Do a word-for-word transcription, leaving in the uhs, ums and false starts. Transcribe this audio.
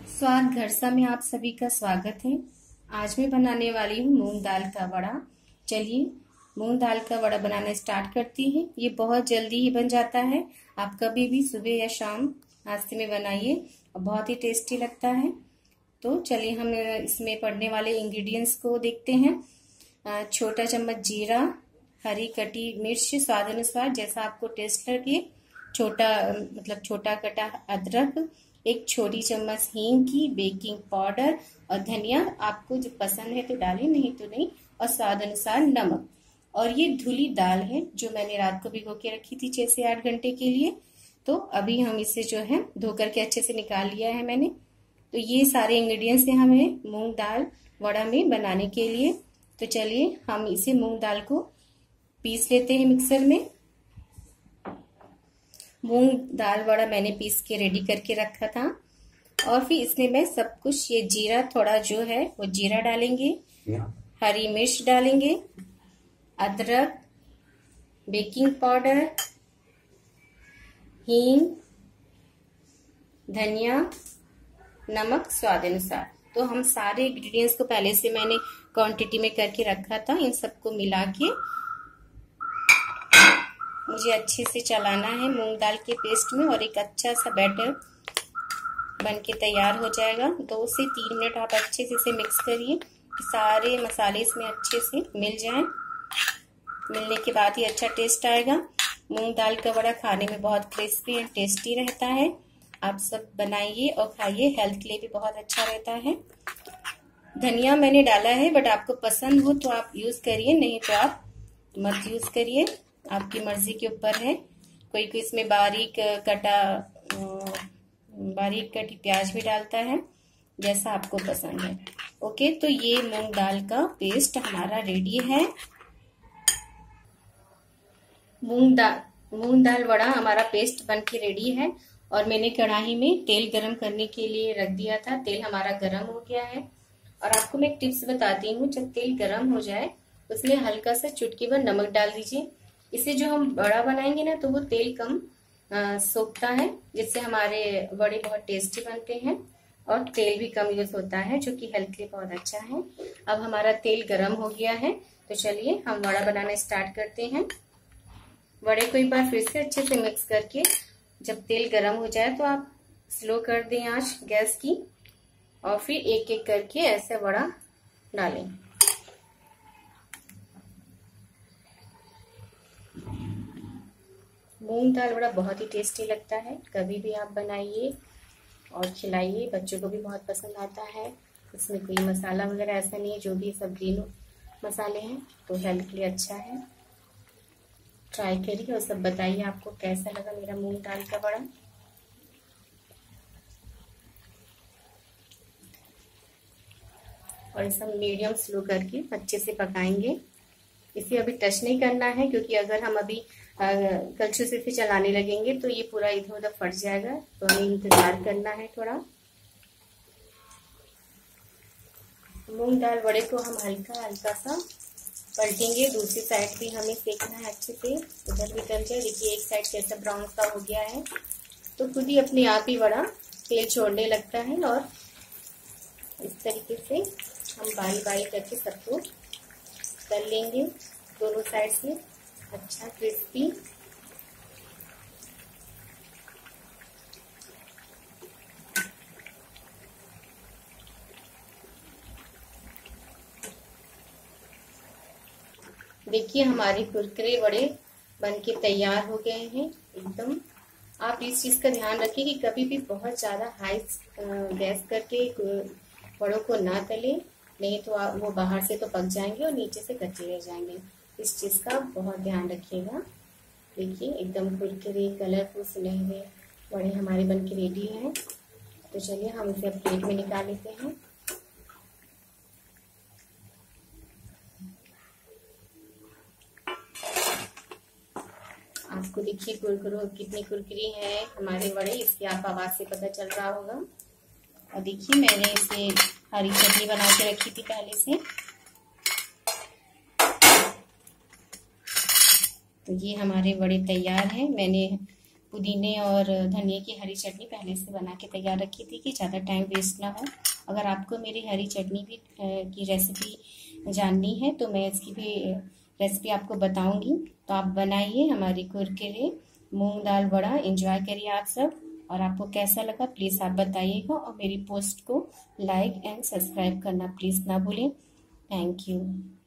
स्वाद घरसा में आप सभी का स्वागत है। आज मैं बनाने वाली हूँ मूंग दाल का वड़ा। चलिए मूंग दाल का वड़ा बनाना स्टार्ट करती हैं। ये बहुत जल्दी ही बन जाता है। आप कभी भी सुबह या शाम नाश्ते में बनाइए और बहुत ही टेस्टी लगता है। तो चलिए हम इसमें पड़ने वाले इंग्रेडिएंट्स को देखते हैं। छोटा चम्मच जीरा, हरी कटी मिर्च स्वाद अनुसार जैसा आपको टेस्ट लगे, छोटा मतलब छोटा कटा अदरक, एक छोटी चम्मच हींग की, बेकिंग पाउडर और धनिया आपको जो पसंद है तो डालें, नहीं तो नहीं, और स्वाद अनुसार नमक। और ये धुली दाल है जो मैंने रात को भिगो के रखी थी छह से आठ घंटे के लिए। तो अभी हम इसे जो है धो करके अच्छे से निकाल लिया है मैंने। तो ये सारे इंग्रेडिएंट्स हैं हमें मूंग दाल वड़ा में बनाने के लिए। तो चलिए हम इसे मूंग दाल को पीस लेते हैं मिक्सर में। मूंग दाल वड़ा मैंने पीस के रेडी करके रखा था। और फिर इसमें मैं सब कुछ, ये जीरा थोड़ा जो है वो जीरा डालेंगे, हरी मिर्च डालेंगे, अदरक, बेकिंग पाउडर, हींग, धनिया, नमक स्वाद अनुसार। तो हम सारे इंग्रेडिएंट्स को पहले से मैंने क्वांटिटी में करके रखा था। इन सबको मिला के मुझे अच्छे से चलाना है मूंग दाल के पेस्ट में और एक अच्छा सा बैटर बन के तैयार हो जाएगा। दो से तीन मिनट आप अच्छे से इसे मिक्स करिए कि सारे मसाले इसमें अच्छे से मिल जाएं। मिलने के बाद ही अच्छा टेस्ट आएगा। मूंग दाल का वड़ा खाने में बहुत क्रिस्पी एंड टेस्टी रहता है। आप सब बनाइए और खाइए, हेल्थ के लिए भी बहुत अच्छा रहता है। धनिया मैंने डाला है, बट आपको पसंद हो तो आप यूज करिए, नहीं तो आप मत यूज करिए, आपकी मर्जी के ऊपर है। कोई कोई इसमें बारीक कटा बारीक कटी प्याज भी डालता है, जैसा आपको पसंद है। ओके, तो ये मूंग दाल का पेस्ट हमारा रेडी है। मूंग दाल मूंग दाल वड़ा हमारा पेस्ट बन के रेडी है। और मैंने कढ़ाई में तेल गरम करने के लिए रख दिया था। तेल हमारा गरम हो गया है। और आपको मैं एक टिप्स बताती हूँ, जब तेल गरम हो जाए उसमें हल्का सा चुटकी भर नमक डाल दीजिए। इससे जो हम वड़ा बनाएंगे ना, तो वो तेल कम सोखता है, जिससे हमारे वड़े बहुत टेस्टी बनते हैं और तेल भी कम यूज होता है, जो कि हेल्थ के लिए बहुत अच्छा है। अब हमारा तेल गरम हो गया है, तो चलिए हम वड़ा बनाना स्टार्ट करते हैं। वड़े को एक बार फिर से अच्छे से मिक्स करके जब तेल गरम हो जाए तो आप स्लो कर दें आंच गैस की, और फिर एक एक करके ऐसे वड़ा डालें। मूंग दाल वड़ा बहुत ही टेस्टी लगता है। कभी भी आप बनाइए और खिलाइए, बच्चों को भी बहुत पसंद आता है। इसमें कोई मसाला वगैरह ऐसा नहीं है, जो भी सब ग्रीन मसाले हैं, तो हेल्थ के लिए अच्छा है। ट्राई करिए और सब बताइए आपको कैसा लगा मेरा मूंग दाल का वड़ा। और इसे हम मीडियम स्लो करके अच्छे से पकाएंगे। इसे अभी टच नहीं करना है, क्योंकि अगर हम अभी कलछुल से फिर चलाने लगेंगे तो ये पूरा इधर उधर फट जाएगा। तो हमें इंतजार करना है थोड़ा। मूंग दाल वड़े को हम हल्का हल्का सा पलटेंगे। दूसरी साइड भी हमें सेकना है अच्छे से, उधर भी तल जाए। देखिए एक साइड कैसा ब्राउन सा हो गया है, तो खुद ही अपने आप ही वड़ा तेल छोड़ने लगता है। और इस तरीके से हम बारी बारी करके सबको तल लेंगे, दोनों साइड से अच्छा क्रिस्पी। देखिए हमारे कुरकुरे वड़े बनके तैयार हो गए हैं एकदम। आप इस चीज का ध्यान रखिए कि कभी भी बहुत ज्यादा हाई गैस करके वड़ों को ना तले, नहीं तो आप वो बाहर से तो पक जाएंगे और नीचे से कच्चे रह जाएंगे। इस चीज का बहुत ध्यान रखिएगा। देखिए एकदम कुरकुरे कलरफुल सुनहरे वड़े हमारे बनके रेडी हैं। तो चलिए हम इसे अब प्लेट में निकाल लेते हैं। आपको देखिए कुरकुरे कितनी कुरकुरी है हमारे वड़े, इसकी आप आवाज से पता चल रहा होगा। और देखिए मैंने इसे हरी चटनी बना के रखी थी पहले से। तो ये हमारे वड़े तैयार हैं। मैंने पुदीने और धनिया की हरी चटनी पहले से बना के तैयार रखी थी कि ज़्यादा टाइम वेस्ट ना हो। अगर आपको मेरी हरी चटनी भी की रेसिपी जाननी है तो मैं इसकी भी रेसिपी आपको बताऊंगी। तो आप बनाइए हमारी कुरकुरे मूंग दाल वड़ा, एंजॉय करिए आप सब। और आपको कैसा लगा प्लीज़ आप बताइएगा, और मेरी पोस्ट को लाइक एंड सब्सक्राइब करना प्लीज़ ना भूलें। Thank you.